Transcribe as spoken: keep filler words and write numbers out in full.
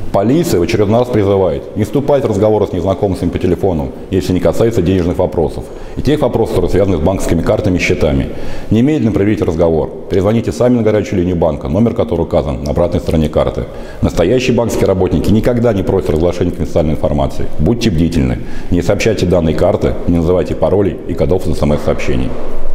Полиция в очередной раз призывает не вступать в разговоры с незнакомцами по телефону, если не касается денежных вопросов и тех вопросов, которые связаны с банковскими картами и счетами. Немедленно проявите разговор. Перезвоните сами на горячую линию банка, номер которой указан на обратной стороне карты. Настоящие банковские работники никогда не просят разглашения конфиденциальной информации. Будьте бдительны. Не сообщайте данные карты, не называйте паролей и кодов из смс-сообщений.